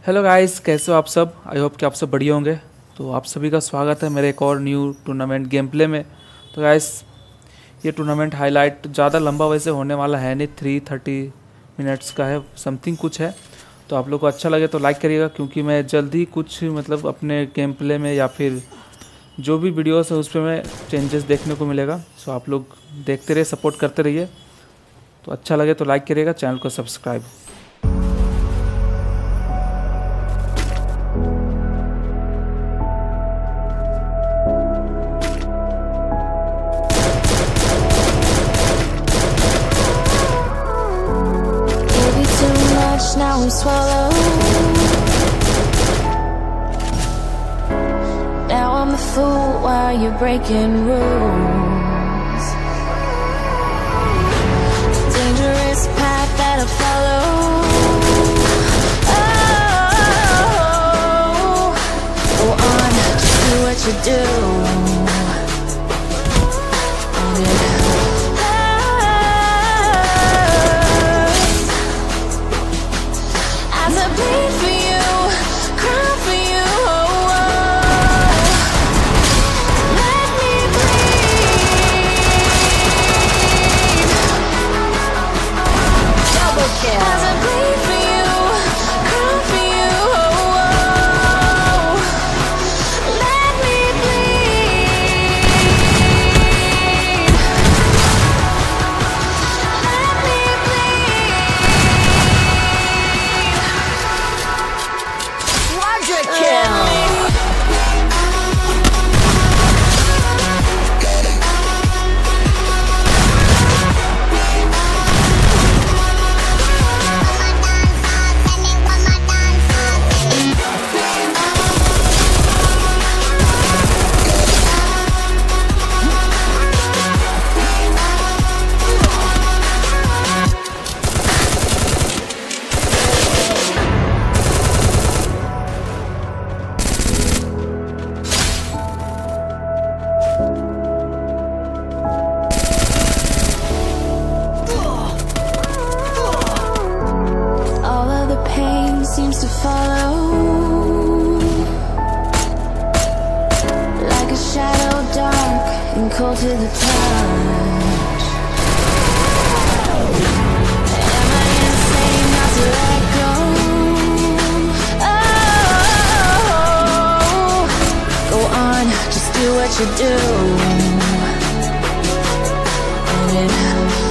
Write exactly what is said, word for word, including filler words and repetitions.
Hello guys, कैसे हो आप सब। आई होप कि आप सब बढ़िया होंगे। तो आप सभी का स्वागत है मेरे एक और न्यू टूर्नामेंट गेम प्ले में। तो गाइस, ये टूर्नामेंट हाईलाइट ज़्यादा लंबा वैसे होने वाला है नहीं, थ्री थर्टी मिनट्स का है, समथिंग कुछ है। तो आप लोग को अच्छा लगे तो लाइक करिएगा, क्योंकि मैं जल्द ही कुछ मतलब अपने गेम प्ले में या फिर जो भी वीडियोस है उस पर मैं चेंजेस देखने को मिलेगा। सो आप लोग देखते रहिए, सपोर्ट करते रहिए। तो अच्छा लगे तो लाइक करिएगा, चैनल को subscribe. Now we swallow. Now I'm the fool while you're breaking rules. Dangerous path that I follow. Oh, go on, just do what you do. And it as I bleed for you, cry for you, oh, oh. Let me bleed. Double kill. As I bleed for you, cry for you, oh, oh. Let me bleed. Let me bleed. Kill. Seems to follow like a shadow, dark and cold to the touch. Am I insane not to let go? Oh, go on, just do what you do. And it